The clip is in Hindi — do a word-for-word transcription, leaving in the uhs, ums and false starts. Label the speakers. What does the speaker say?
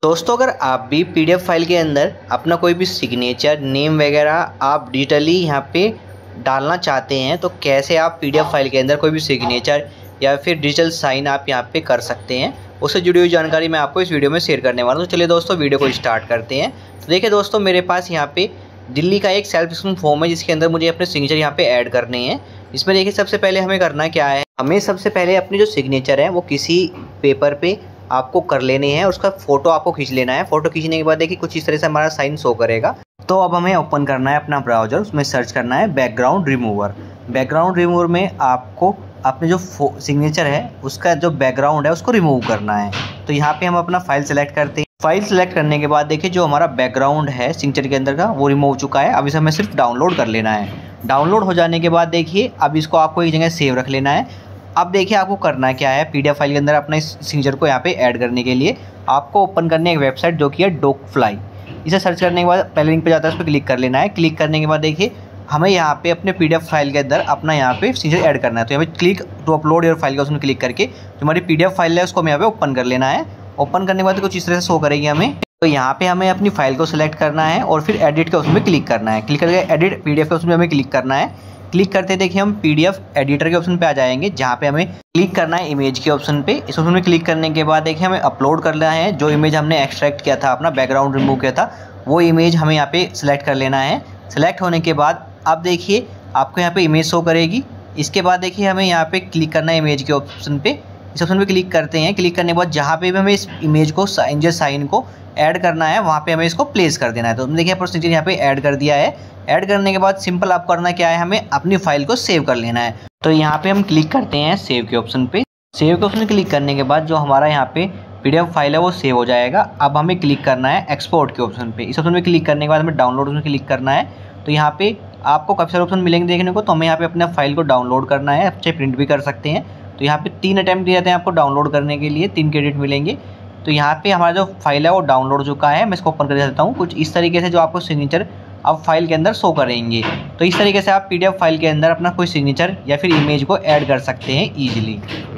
Speaker 1: दोस्तों, अगर आप भी पीडीएफ फाइल के अंदर अपना कोई भी सिग्नेचर, नेम वगैरह आप डिजिटली यहाँ पे डालना चाहते हैं तो कैसे आप पीडीएफ फाइल के अंदर कोई भी सिग्नेचर या फिर डिजिटल साइन आप यहाँ पे कर सकते हैं, उससे जुड़ी हुई जानकारी मैं आपको इस वीडियो में शेयर करने वाला हूँ। तो चलिए दोस्तों, वीडियो को स्टार्ट करते हैं। तो देखिए दोस्तों, मेरे पास यहाँ पे दिल्ली का एक सेल्फ डिस्क्रिप्शन फॉर्म है जिसके अंदर मुझे अपने सिग्नेचर यहाँ पे ऐड करने हैं। इसमें देखिए सबसे पहले हमें करना क्या है, हमें सबसे पहले अपनी जो सिग्नेचर है वो किसी पेपर पे आपको कर लेने हैं, उसका फोटो आपको खींच लेना है। फोटो खींचने के बाद देखिए कुछ इस तरह से हमारा साइन शो करेगा। तो अब हमें ओपन करना है अपना ब्राउज़र, उसमें सर्च करना है बैकग्राउंड रिमूवर। बैकग्राउंड रिमूवर में आपको अपने जो सिग्नेचर है उसका जो बैकग्राउंड है उसको रिमूव करना है। तो यहाँ पे हम अपना फाइल सेलेक्ट करते हैं। फाइल सेलेक्ट करने के बाद देखिए जो हमारा बैकग्राउंड है सिग्नेचर के अंदर का वो रिमूव हो चुका है। अब इसे हमें सिर्फ डाउनलोड कर लेना है। डाउनलोड हो जाने के बाद देखिए अब इसको आपको एक जगह सेव रख लेना है। अब देखिए आपको करना क्या है, पीडीएफ फाइल के अंदर अपने सिग्नेचर को यहाँ पे ऐड करने के लिए आपको ओपन करने एक वेबसाइट जो कि है डॉकफ्लाई। इसे सर्च करने के बाद पहले लिंक पे जाता है, उस पर क्लिक कर लेना है। क्लिक करने के बाद देखिए हमें यहाँ पे अपने पीडीएफ फाइल के अंदर अपना यहाँ पे सिग्नेचर ऐड करना है। तो यहाँ पे click to upload your file का उसमें क्लिक करके जो हमारी पीडीएफ फाइल है उसको हमें यहाँ पे ओपन कर लेना है। ओपन करने के बाद कुछ इस तरह से शो करेगी हमें। तो यहाँ पे हमें अपनी फाइल को सिलेक्ट करना है और फिर एडिट के उसमें क्लिक करना है। क्लिक करके एडिट पीडीएफ के उसमें हमें क्लिक करना है। क्लिक करते देखिए हम पीडीएफ एडिटर के ऑप्शन पे आ जाएंगे, जहाँ पे हमें क्लिक करना है इमेज के ऑप्शन पे। इस ऑप्शन में क्लिक करने के बाद देखिए हमें अपलोड करना है जो इमेज हमने एक्सट्रैक्ट किया था, अपना बैकग्राउंड रिमूव किया था, वो इमेज हमें यहाँ पे सिलेक्ट कर लेना है। सिलेक्ट होने के बाद अब देखिए आपको यहाँ पे इमेज शो करेगी। इसके बाद देखिए हमें यहाँ पे क्लिक करना है इमेज के ऑप्शन पे। इस ऑप्शन पे क्लिक करते हैं। क्लिक करने के बाद जहाँ पे भी हमें इस इमेज को साइन साइन को ऐड करना है वहाँ पे हमें इसको प्लेस कर देना है। तो देखिए प्रोसीजर यहाँ पे ऐड कर दिया है। ऐड करने के बाद सिंपल आप करना क्या है, हमें अपनी फाइल को सेव कर लेना है। तो यहाँ पे हम क्लिक करते हैं सेव के ऑप्शन पे। सेव के ऑप्शन क्लिक करने के बाद जो हमारा यहाँ पे पीडीएफ फाइल है वो सेव हो जाएगा। अब हमें क्लिक करना है एक्सपोर्ट के ऑप्शन पे। इस ऑप्शन पे क्लिक करने के बाद हमें डाउनलोड में क्लिक करना है। तो यहाँ पे आपको काफ़ी सारे ऑप्शन मिलेंगे देखने को। तो हमें यहाँ पे अपना फाइल को डाउनलोड करना है, अच्छे प्रिंट भी कर सकते हैं। तो यहाँ पे तीन अटैम्प्ट दिए जाते हैं आपको डाउनलोड करने के लिए, तीन क्रेडिट मिलेंगे। तो यहाँ पे हमारा जो फाइल है वो डाउनलोड हो चुका है। मैं इसको ओपन कर देता हूँ। कुछ इस तरीके से जो आपको सिग्नेचर अब फाइल के अंदर शो करेंगे। तो इस तरीके से आप पीडीएफ फाइल के अंदर अपना कोई सिग्नेचर या फिर इमेज को ऐड कर सकते हैं ईजिली।